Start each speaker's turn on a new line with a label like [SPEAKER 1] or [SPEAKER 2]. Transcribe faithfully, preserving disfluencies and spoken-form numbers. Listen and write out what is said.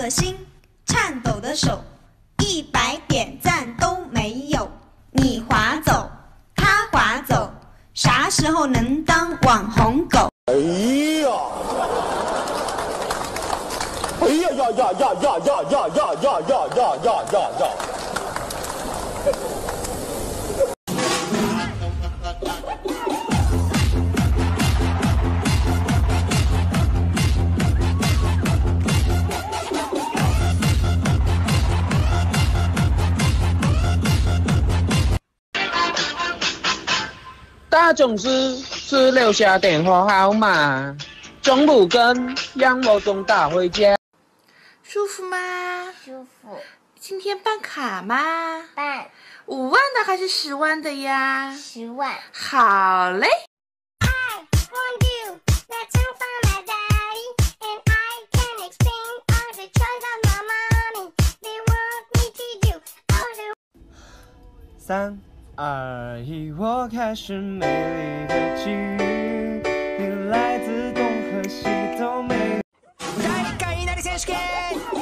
[SPEAKER 1] 的心，颤抖的手，一百点赞都没有。你划走，他划走，啥时候能当网红狗？
[SPEAKER 2] 哎呀！哎呀呀呀呀呀呀呀呀呀呀呀呀呀呀！
[SPEAKER 3] 打总是只留下电话号码，中午跟杨某东打回家。
[SPEAKER 4] 舒服吗？
[SPEAKER 5] 舒服。
[SPEAKER 4] 今天办卡吗？
[SPEAKER 5] 办。
[SPEAKER 4] 五万的还是十万的呀？
[SPEAKER 5] 十万。
[SPEAKER 4] 好嘞。
[SPEAKER 6] 三二一，我开始美丽的际遇，你来自东和西都没。大会いなり選手権